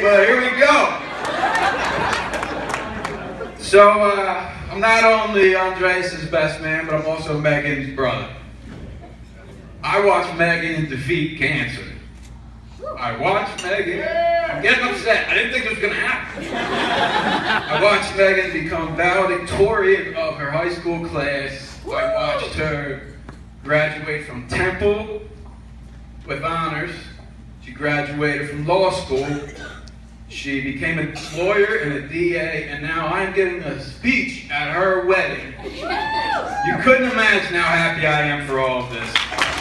but here we go. So, I'm not only Andreas' best man, but I'm also Megan's brother. I watched Megan defeat cancer. I watched Megan. I'm getting upset. I didn't think it was going to happen. I watched Megan become valedictorian of her high school class. I watched her graduate from Temple with honors. She graduated from law school. She became a lawyer and a DA, and now I'm giving a speech at her wedding. You couldn't imagine how happy I am for all of this.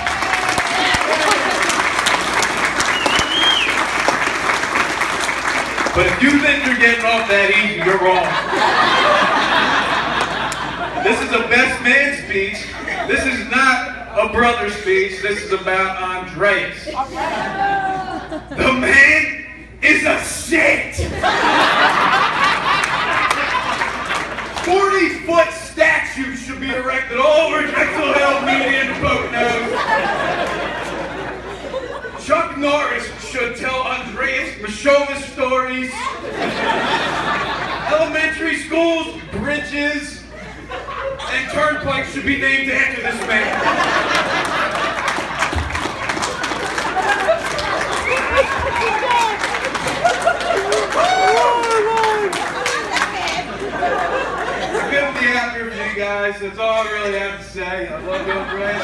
But if you think you're getting off that easy, you're wrong. This is a best man speech. This is not a brother speech. This is about Andreas. The man is a saint. 40-foot statues should be erected all over Drexel Hill, Median, Poconos. Chuck Norris should tell Andreas Mashova stories. Elementary schools, bridges, and turnpikes should be named after this man. I couldn't be happier for you guys. That's all I really have to say. I love you, Andreas.